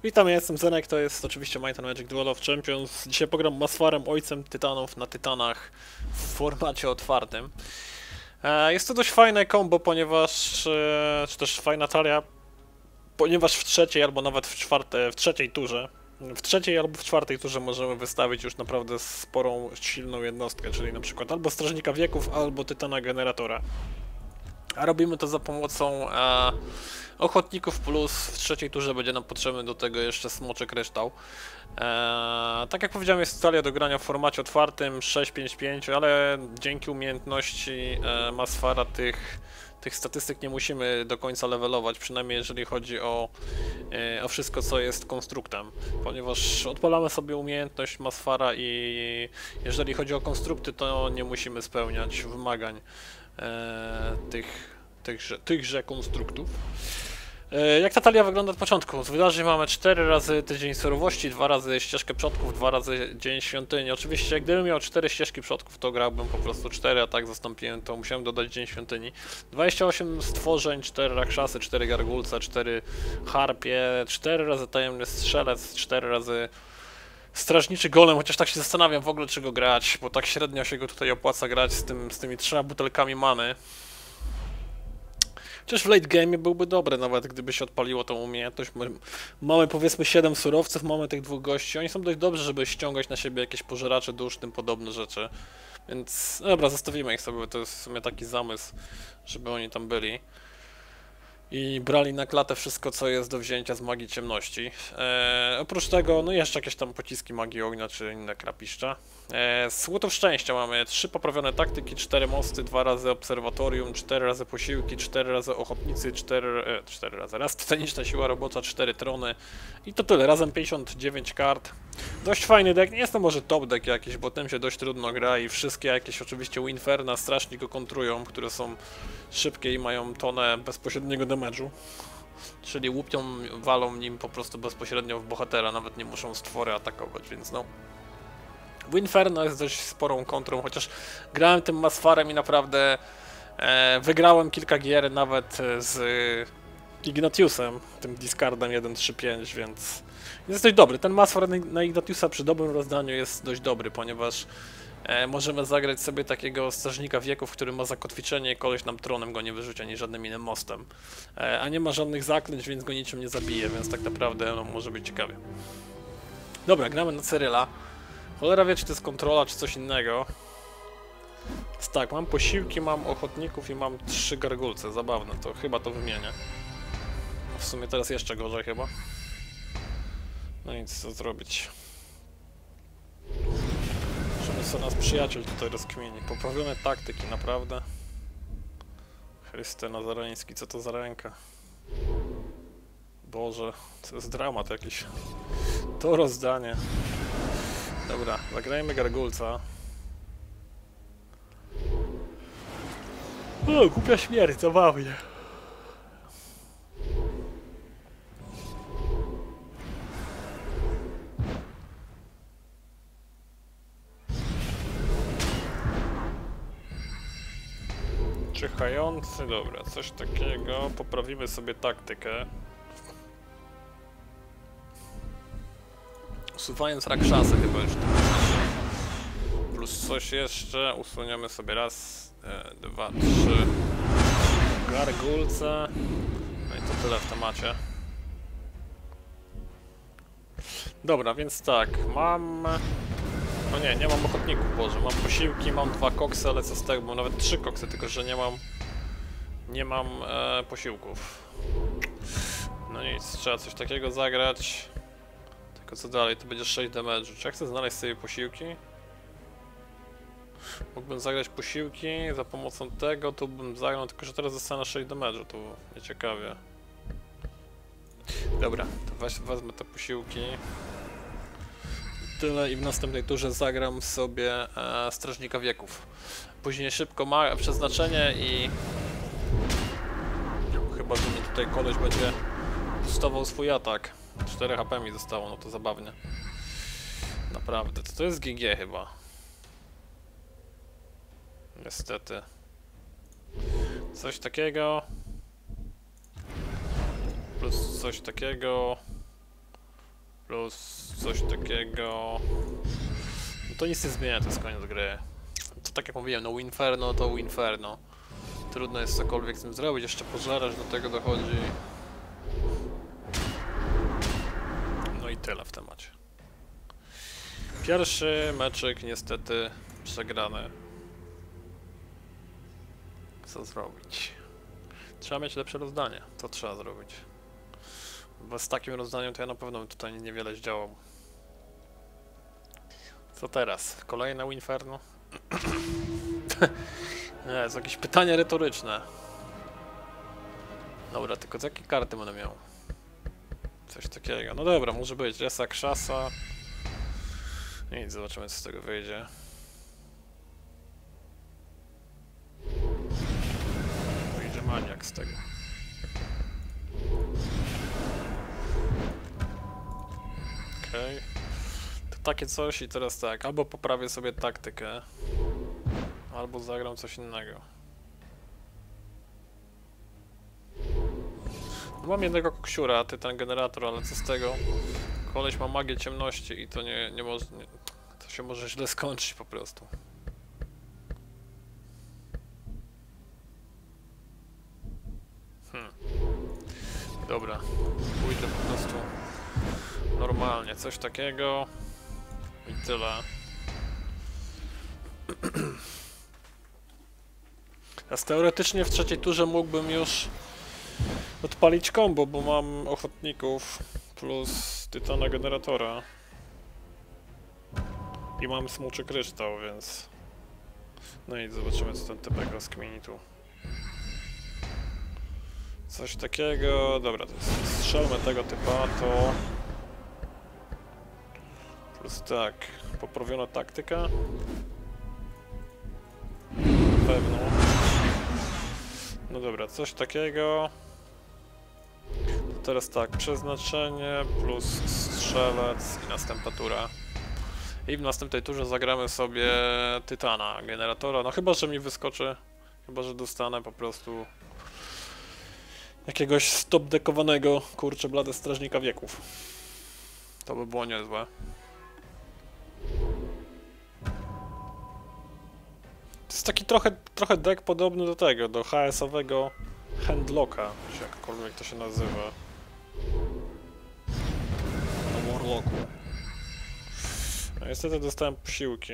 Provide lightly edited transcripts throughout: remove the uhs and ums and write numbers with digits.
Witam, ja jestem Zenek, to jest oczywiście Might and Magic Duel of Champions. Dzisiaj pogram Masfarem, ojcem tytanów na tytanach w formacie otwartym. Jest to dość fajne combo, ponieważ, czy też fajna talia, ponieważ w trzeciej albo nawet w trzeciej turze, w trzeciej albo w czwartej turze możemy wystawić już naprawdę sporą, silną jednostkę, czyli na przykład albo Strażnika Wieków, albo Tytana Generatora. A robimy to za pomocą Ochotników plus w trzeciej turze będzie nam potrzebny do tego jeszcze Smoczy Kryształ. Tak jak powiedziałem, jest talia do grania w formacie otwartym 6-5-5, ale dzięki umiejętności Masfara tych statystyk nie musimy do końca levelować, przynajmniej jeżeli chodzi o wszystko, co jest konstruktem, ponieważ odpalamy sobie umiejętność Masfara i jeżeli chodzi o konstrukty, to nie musimy spełniać wymagań tychże konstruktów. Jak ta talia wygląda od początku? Z wydarzeń mamy 4 razy tydzień surowości, 2 razy ścieżkę przodków, 2 razy dzień świątyni. Oczywiście gdybym miał 4 ścieżki przodków, to grałbym po prostu 4, a tak zastąpiłem to, musiałem dodać dzień świątyni. 28 stworzeń, 4 rakszasy, 4 gargulce, 4 harpie, 4 razy tajemny strzelec, 4 razy strażniczy golem, chociaż tak się zastanawiam w ogóle czego grać, bo tak średnio się go tutaj opłaca grać z tymi 3 butelkami many. Chociaż w late game byłby dobry, nawet gdyby się odpaliło tą umiejętność. Mamy powiedzmy 7 surowców, mamy tych dwóch gości. Oni są dość dobrzy, żeby ściągać na siebie jakieś pożeracze dusz, tym podobne rzeczy. Więc no dobra, zostawimy ich sobie, bo to jest w sumie taki zamysł, żeby oni tam byli. I brali na klatę wszystko, co jest do wzięcia z magii ciemności. Oprócz tego, no jeszcze jakieś tam pociski magii ognia, czy inne krapiszcza. Z łutów szczęścia mamy 3 poprawione taktyki, 4 mosty, 2 razy obserwatorium, 4 razy posiłki, 4 razy ochotnicy, 4 razy raz tytaniczna siła robocza, 4 trony. I to tyle, razem 59 kart. Dość fajny deck, nie jest to może top deck jakiś, bo tym się dość trudno gra i wszystkie jakieś oczywiście Winferna strasznie go kontrują, które są szybkie i mają tonę bezpośredniego damage'u. Czyli łupią, walą nim po prostu bezpośrednio w bohatera, nawet nie muszą stwory atakować, więc no. Winferno jest dość sporą kontrą, chociaż grałem tym Masfarem i naprawdę wygrałem kilka gier nawet z Ignatiusem, tym discardem 1-3-5, więc jest dość dobry. Ten Masfar na Ignatiusa przy dobrym rozdaniu jest dość dobry, ponieważ możemy zagrać sobie takiego strażnika wieków, który ma zakotwiczenie i koleś nam tronem go nie wyrzuci, ani żadnym innym mostem. A nie ma żadnych zaklęć, więc go niczym nie zabije, więc tak naprawdę no, może być ciekawie. Dobra, gramy na Cyryla. Cholera wie, czy to jest kontrola, czy coś innego. Więc tak, mam posiłki, mam ochotników i mam 3 gargulce. Zabawne, to chyba to wymienię. W sumie teraz jeszcze gorzej chyba. No nic, co zrobić. Żeby sobie nasz przyjaciel tutaj rozkmieni. Poprawione taktyki, naprawdę. Chryste Nazareński, co to za ręka? Boże, to jest dramat jakiś. To rozdanie. Dobra, zagrajmy gargulca. O, głupia śmierć, zabawnie. Czyhający, dobra, coś takiego. Poprawimy sobie taktykę. Usuwając rakszasy chyba już. Plus coś jeszcze. Usuniemy sobie raz, 2, 3. Gargulce. No i to tyle w temacie. Dobra, więc tak, mam... No nie mam ochotników, Boże, mam posiłki, mam 2 koksy, ale co z tego, mam nawet 3 koksy, tylko że nie mam posiłków. No nic, trzeba coś takiego zagrać. Tylko co dalej, to będzie 6 damage'u. Czy ja chcę znaleźć sobie posiłki? Mógłbym zagrać posiłki, za pomocą tego to bym zagrał, tylko że teraz dostanę 6 damage'u, to nieciekawie. Dobra, to wezmę te posiłki. Tyle i w następnej turze zagram sobie Strażnika Wieków. Później szybko ma przeznaczenie i... Chyba, że mi tutaj koleś będzie boostował swój atak. 4 HP mi zostało, no to zabawnie. Naprawdę, to jest GG chyba. Niestety. Coś takiego. Plus coś takiego. Plus coś takiego... No to nic nie zmienia, to jest koniec gry. To tak jak mówiłem, no Winferno to Winferno. Trudno jest cokolwiek z tym zrobić, jeszcze pożerać, do tego dochodzi. No i tyle w temacie. Pierwszy meczyk niestety przegrany. Co zrobić? Trzeba mieć lepsze rozdanie, to trzeba zrobić. Bo z takim rozdaniem to ja na pewno bym tutaj niewiele zdziałał. Co teraz? Kolejne Winferno? Nie, jest jakieś pytanie retoryczne. Dobra, tylko z jakiej karty będę miał? Coś takiego. No dobra, może być. Resa, Krzasa. Nic, zobaczymy co z tego wyjdzie. Wyjdzie maniak z tego. Okej. To takie coś i teraz tak, albo poprawię sobie taktykę, albo zagram coś innego. No mam jednego koksiura, tytan generator, ale co z tego? Koleś ma magię ciemności i to nie może... to się może źle skończyć po prostu. Dobra, pójdę po prostu normalnie, coś takiego i tyle. Teraz teoretycznie w trzeciej turze mógłbym już odpalić combo, bo mam ochotników plus tytana generatora. I mam smuczy kryształ, więc... No i zobaczymy co ten typek rozkmini tu. Coś takiego... Dobra, to jest... strzelmy tego typa, to... Plus tak, poprawiona taktyka. Na pewno. No dobra, coś takiego. To teraz tak, przeznaczenie plus strzelec i następna tura. I w następnej turze zagramy sobie tytana, generatora. No chyba, że mi wyskoczy, chyba, że dostanę po prostu jakiegoś stop-dekowanego, kurczę blade strażnika wieków. To by było niezłe. To jest taki trochę deck podobny do tego, do HS-owego Handlocka, czy jakkolwiek to się nazywa. Na Warlocku. No niestety dostałem posiłki.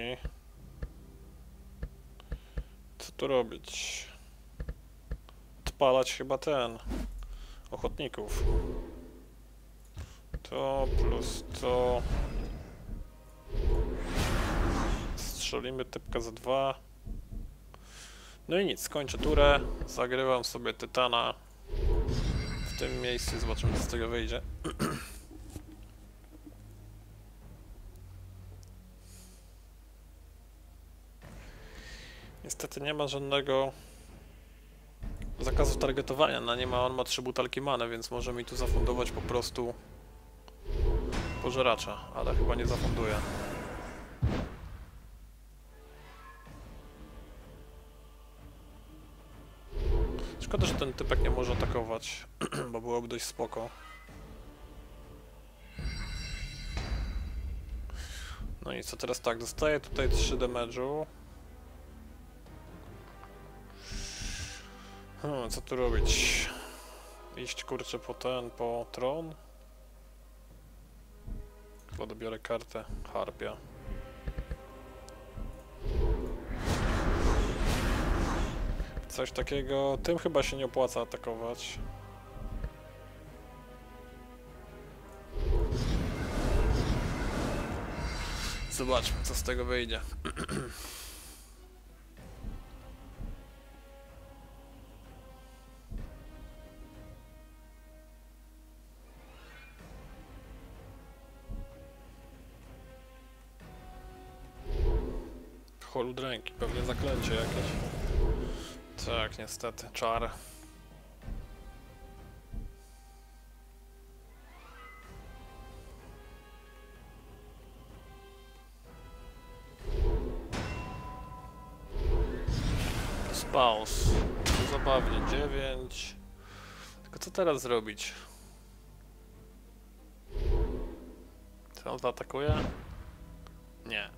Co tu robić? Odpalać chyba ten... ochotników. To plus to... Strzelimy typka za 2. No i nic, kończę turę, zagrywam sobie tytana w tym miejscu i zobaczymy co z tego wyjdzie. Niestety nie ma żadnego zakazu targetowania na nim, a on ma 3 butelki many, więc może mi tu zafundować po prostu pożeracza, ale chyba nie zafunduje. Szkoda, że ten typek nie może atakować, bo byłoby dość spoko. No i co teraz tak, dostaję tutaj 3 damage'u. Co tu robić? Iść kurczę po tron? Chyba dobiorę kartę Harpia. Coś takiego, tym chyba się nie opłaca atakować. Zobaczmy co z tego wyjdzie. Holud ręki, pewnie zaklęcie jakieś. Tak, niestety, czar. Spouse. Zabawnie, 9. Tylko co teraz zrobić? Czy on zaatakuje? Nie.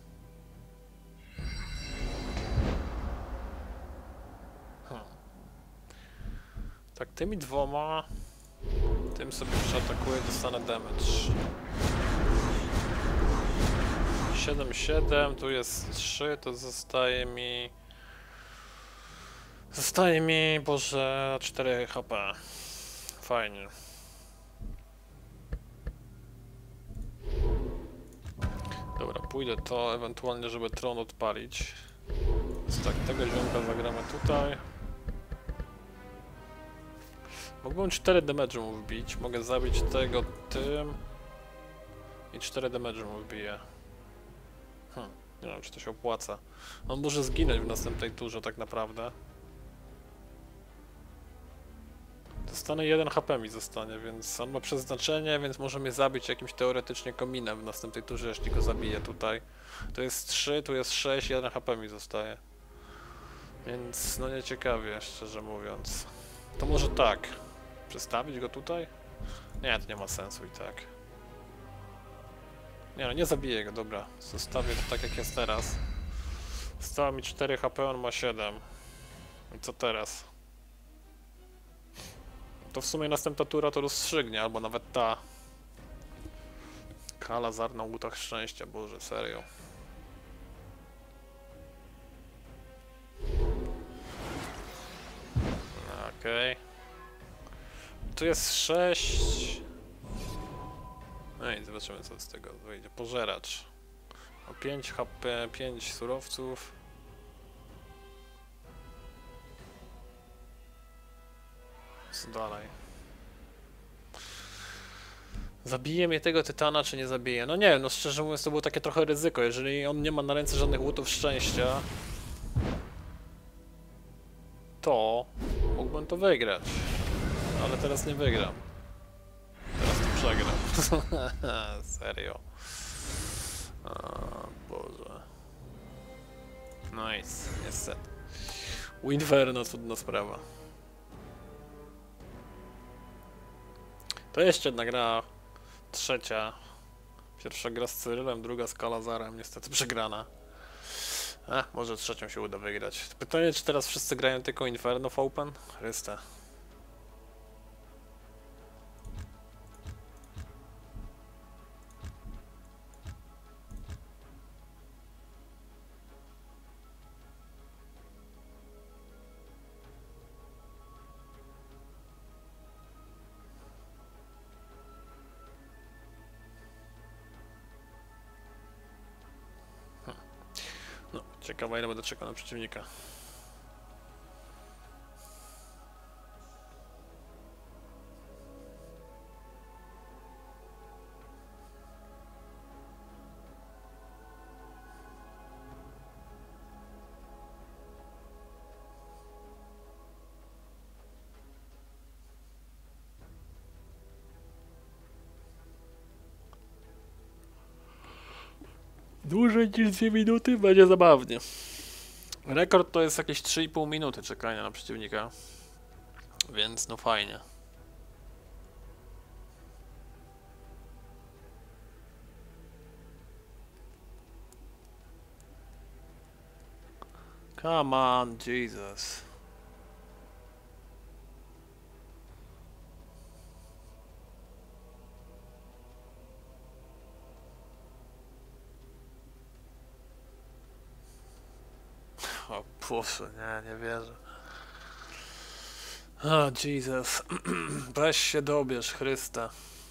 Tak, tymi dwoma... Tym sobie przeatakuję, dostanę damage. 7-7, tu jest 3, to zostaje mi... Zostaje mi, Boże, 4 HP. Fajnie. Dobra, pójdę to, ewentualnie, żeby tron odpalić. Więc tak, tego ziomka zagramy tutaj. Mógłbym 4 damage mu wbić, mogę zabić tego tym. I 4 damage mu wbiję. Nie wiem, czy to się opłaca. On może zginąć w następnej turze tak naprawdę. Dostanę 1 HP mi zostanie, więc on ma przeznaczenie, więc może mnie zabić jakimś teoretycznie kominem w następnej turze, jeśli go zabiję tutaj. To jest 3, tu jest 6, 1 HP mi zostaje. Więc no nieciekawie, szczerze mówiąc. To może tak. Przestawić go tutaj? Nie, to nie ma sensu i tak. Nie no, nie zabiję go, dobra. Zostawię to tak jak jest teraz. Zostało mi 4 HP, on ma 7. I co teraz? To w sumie następna tura to rozstrzygnie, albo nawet ta. Kalazar na łutach szczęścia, Boże, serio. Okej. Tu jest 6. No i zobaczymy, co z tego wyjdzie. Pożeracz. O 5 HP, 5 surowców. Co dalej? Zabije mnie tego tytana, czy nie zabije? No nie wiem, no szczerze mówiąc to było takie trochę ryzyko. Jeżeli on nie ma na ręce żadnych łutów szczęścia, to mógłbym to wygrać. Ale teraz nie wygram. Teraz to przegram. Serio. O Boże. Nice, niestety. Winferno, cudna sprawa. To jeszcze jedna gra. Trzecia. Pierwsza gra z Cyrylem, druga z Kalazarem, niestety przegrana. Może trzecią się uda wygrać. Pytanie, czy teraz wszyscy grają tylko Inferno w Open? Chryste. No, ciekawe ile będę czekał na przeciwnika. Dłużej niż 2 minuty będzie zabawnie. Rekord to jest jakieś 3,5 minuty czekania na przeciwnika. Więc no fajnie. Come on, Jesus. O Boże, nie wierzę. O Jesus. Weź się dobierz, Chryste.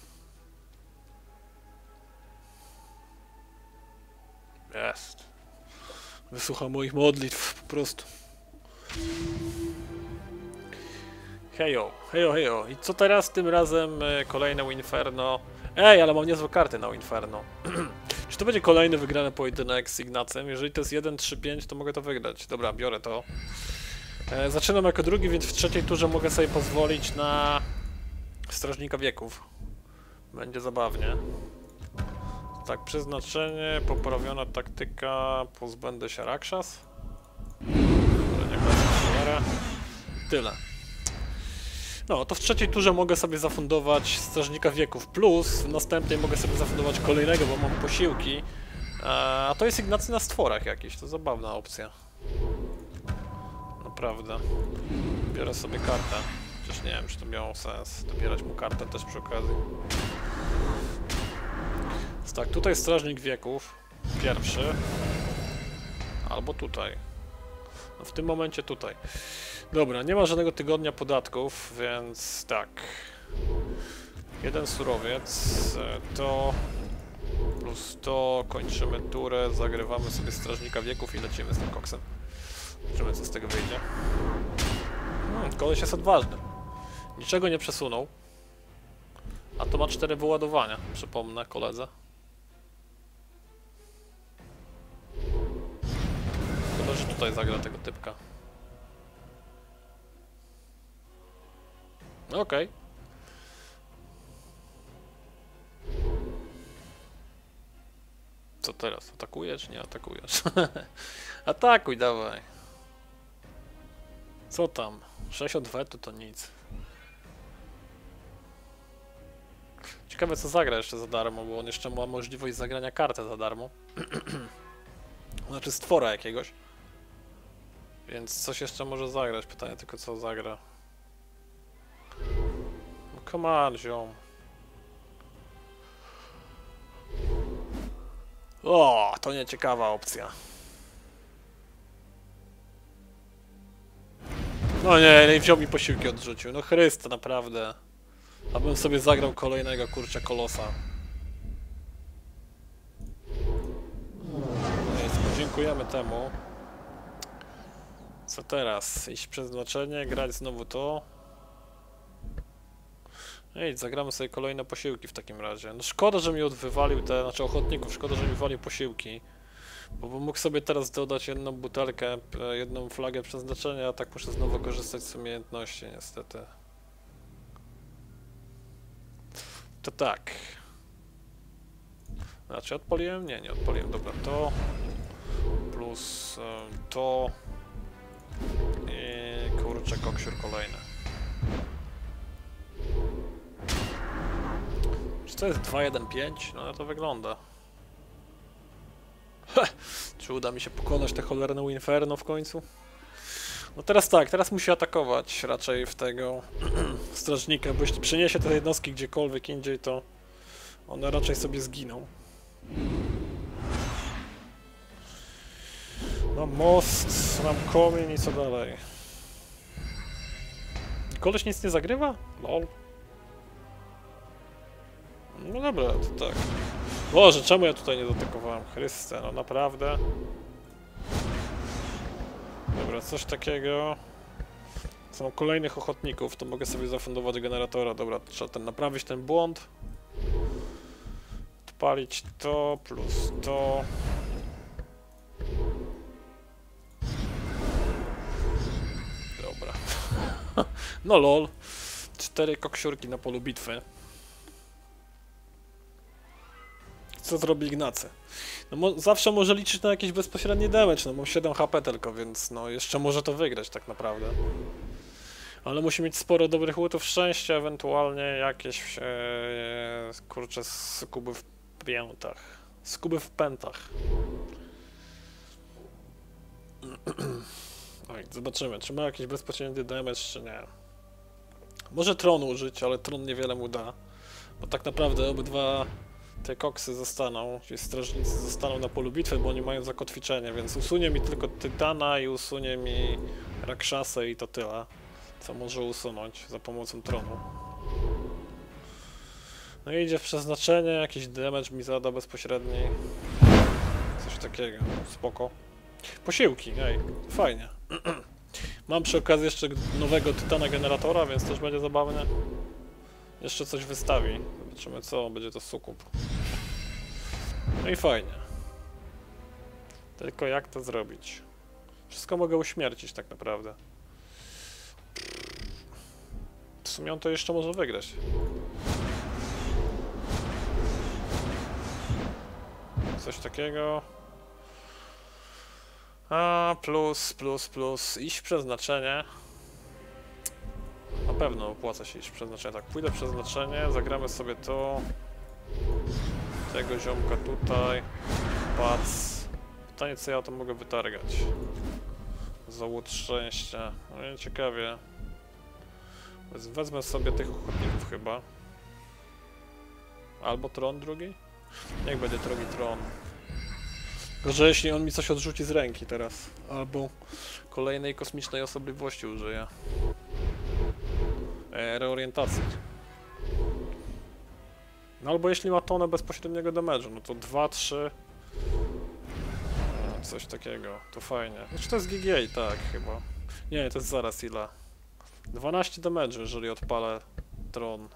Jest. Wysłucha moich modlitw, po prostu. Hejo, hejo, hejo. I co teraz? Tym razem kolejne Inferno. Ej, ale mam niezłe karty na Inferno. Czy to będzie kolejny wygrany pojedynek z Ignacem? Jeżeli to jest 1-3-5, to mogę to wygrać. Dobra, biorę to. Zaczynam jako drugi, więc w trzeciej turze mogę sobie pozwolić na Strażnika Wieków. Będzie zabawnie. Tak, przeznaczenie, poprawiona taktyka, pozbędę się Rakshas. Dobra, niech będzie. Tyle. No, to w trzeciej turze mogę sobie zafundować Strażnika Wieków plus, w następnej mogę sobie zafundować kolejnego, bo mam posiłki. A to jest Ignacy na stworach jakiś, to zabawna opcja. Naprawdę. Biorę sobie kartę. Chociaż nie wiem, czy to miało sens. Dobierać mu kartę też przy okazji. Więc tak, tutaj Strażnik Wieków. Pierwszy. Albo tutaj. No w tym momencie tutaj. Dobra, nie ma żadnego tygodnia podatków, więc tak. Jeden surowiec. To... Plus to, kończymy turę, zagrywamy sobie Strażnika Wieków i lecimy z tym koksem. Zobaczymy, co z tego wyjdzie. Koleś jest odważny. Niczego nie przesunął. A to ma 4 wyładowania, przypomnę koledze. Chyba, że tutaj zagra tego typka. Okej. Co teraz? Atakujesz? Nie atakujesz. Atakuj, dawaj. Co tam? 6 od wetu to nic. Ciekawe, co zagra jeszcze za darmo, bo on jeszcze ma możliwość zagrania kartę za darmo. Znaczy stwora jakiegoś. Więc coś jeszcze może zagrać. Pytanie tylko, co zagra. No come on, ziom. O, to nieciekawa opcja. No nie, wziął mi posiłki odrzucił. No Chryste, naprawdę. Abym sobie zagrał kolejnego, kurczę, kolosa. No więc podziękujemy temu. Co teraz? Iść przeznaczenie, grać znowu to. Ej, zagramy sobie kolejne posiłki w takim razie. No szkoda, że mi wywalił te, znaczy ochotników, szkoda, że mi wywalił posiłki. Bo bym mógł sobie teraz dodać jedną butelkę, jedną flagę przeznaczenia, a tak muszę znowu korzystać z umiejętności, niestety. To tak. Znaczy odpaliłem? Nie, nie odpaliłem. Dobra, to plus to i kurczę, koksiur kolejny. Czy to jest 2-1-5? No to wygląda. Czy uda mi się pokonać te cholerne Inferno w końcu? No teraz tak, teraz musi atakować raczej w tego strażnika, bo jeśli przeniesie te jednostki gdziekolwiek indziej, to one raczej sobie zginą. Mam most, mam komin i co dalej? Koleś nic nie zagrywa? Lol. No dobra, to tak. Boże, czemu ja tutaj nie zaatakowałem? Chryste, no naprawdę. Dobra, coś takiego. Co mam kolejnych ochotników, to mogę sobie zafundować generatora. Dobra, trzeba naprawić ten błąd. Odpalić to, plus to. Dobra. No lol. 4 koksiurki na polu bitwy. Co zrobi Ignacy? No zawsze może liczyć na jakiś bezpośredni damage, no mam 7 HP tylko, więc no jeszcze może to wygrać tak naprawdę. Ale musi mieć sporo dobrych łutów szczęścia, ewentualnie jakieś kurczę, skuby w piętach. Skuby w pętach. Oj, zobaczymy, czy ma jakiś bezpośredni damage, czy nie. Może tronu użyć, ale tron niewiele mu da. Bo tak naprawdę obydwa te koksy zostaną, czyli strażnicy zostaną na polu bitwy, bo oni mają zakotwiczenie, więc usunie mi tylko Tytana i usunie mi Rakshasę i to tyle, co może usunąć za pomocą tronu. No i idzie w przeznaczenie, jakiś damage mi zada bezpośredni. Coś takiego, spoko. Posiłki, ej, fajnie. Mam przy okazji jeszcze nowego Tytana generatora, więc też będzie zabawne. Jeszcze coś wystawi. Zobaczymy co, będzie to sukup. No i fajnie. Tylko jak to zrobić? Wszystko mogę uśmiercić tak naprawdę. W sumie on to jeszcze może wygrać. Coś takiego. A plus, iść w przeznaczenie. Na pewno opłaca się iść przeznaczenie. Tak, pójdę przeznaczenie, zagramy sobie to. Tego ziomka tutaj. Pac. Pytanie, co ja to mogę wytargać. Zawód szczęścia. No nie, ciekawie. Wezmę sobie tych ochotników chyba. Albo tron drugi? Niech będzie drugi tron. Tylko, że jeśli on mi coś odrzuci z ręki teraz, albo kolejnej kosmicznej osobliwości użyje. Reorientacji. No albo jeśli ma tonę bezpośredniego damage'u, no to 2, 3... Coś takiego, to fajnie. Znaczy to jest GGA, tak chyba. Nie, to jest zaraz ile? 12 damage'u, jeżeli odpalę tron.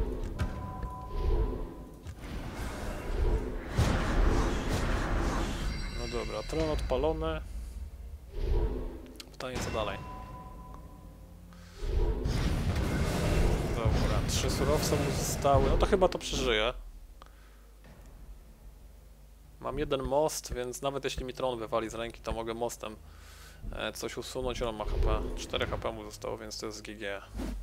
No dobra, tron odpalony. Pytanie, co dalej? Dobra, 3 surowce mu zostały, no to chyba to przeżyję. Mam jeden most, więc nawet jeśli mi tron wywali z ręki, to mogę mostem coś usunąć. On ma HP, 4 HP mu zostało, więc to jest GG.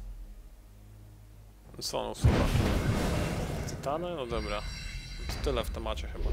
Co on usuwa? Tytany? No dobra. To tyle w temacie chyba.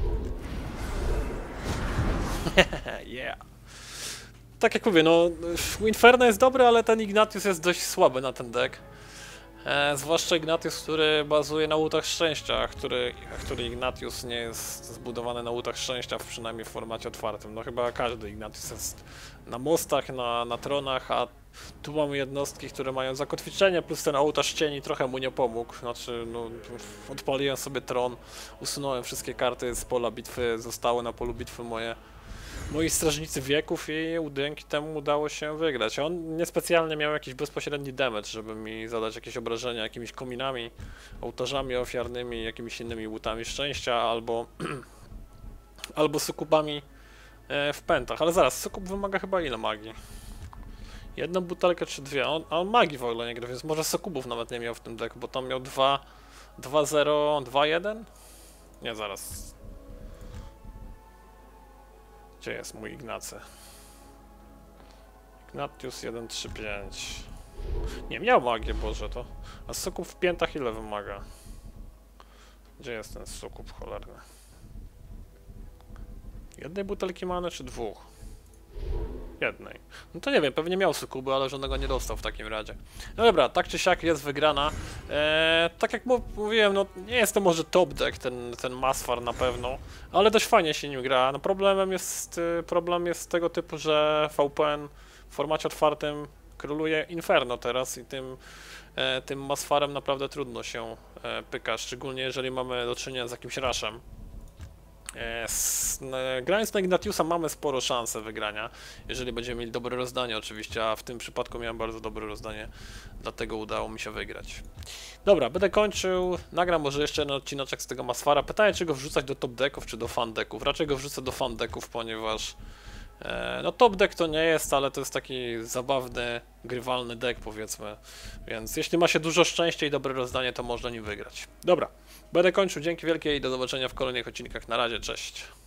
Yeah. Tak jak mówię, no Inferno jest dobry, ale ten Ignatius jest dość słaby na ten deck. Zwłaszcza Ignatius, który bazuje na łutach szczęścia, a który Ignatius nie jest zbudowany na łutach szczęścia, przynajmniej w formacie otwartym. No chyba każdy Ignatius jest na mostach, na tronach, a tu mamy jednostki, które mają zakotwiczenie, plus ten ołtarz cieni trochę mu nie pomógł. Znaczy, no, odpaliłem sobie tron, usunąłem wszystkie karty z pola bitwy, zostały na polu bitwy moi strażnicy wieków i dzięki temu udało się wygrać. On niespecjalnie miał jakiś bezpośredni damage, żeby mi zadać jakieś obrażenia jakimiś kominami, ołtarzami ofiarnymi, jakimiś innymi łutami szczęścia, albo sukubami w pętach. Ale zaraz, sukub wymaga chyba ile magii? Jedną butelkę czy dwie? A on magii w ogóle nie gra, więc może sukubów nawet nie miał w tym decku, bo tam miał 2, 0, 2, 1? Nie, zaraz. Gdzie jest mój Ignacy? Ignatius 1, 3, 5. Nie, miał magię, Boże, to. A sukub w piętach ile wymaga? Gdzie jest ten sukub cholerny? Jednej butelki many czy dwóch? Jednej. No to nie wiem, pewnie miał sukuby, ale żadnego nie dostał w takim razie. No dobra, tak czy siak jest wygrana. Tak jak mówiłem, no nie jest to może top deck, ten Masfar na pewno, ale dość fajnie się nim gra. No problem jest tego typu, że VPN w formacie otwartym króluje Inferno teraz i tym Masfarem naprawdę trudno się pyka, szczególnie jeżeli mamy do czynienia z jakimś rushem. Grając na Ignatiusa mamy sporo szansę wygrania, jeżeli będziemy mieli dobre rozdanie oczywiście, a w tym przypadku miałem bardzo dobre rozdanie, dlatego udało mi się wygrać. Dobra, będę kończył, nagram może jeszcze jeden odcineczek z tego Masfara. Pytanie, czy go wrzucać do top decków, czy do fan decków. Raczej go wrzucę do fan decków, ponieważ no top deck to nie jest, ale to jest taki zabawny, grywalny deck powiedzmy, więc jeśli ma się dużo szczęścia i dobre rozdanie, to można nim wygrać. Dobra, będę kończył, dzięki wielkie i do zobaczenia w kolejnych odcinkach. Na razie, cześć.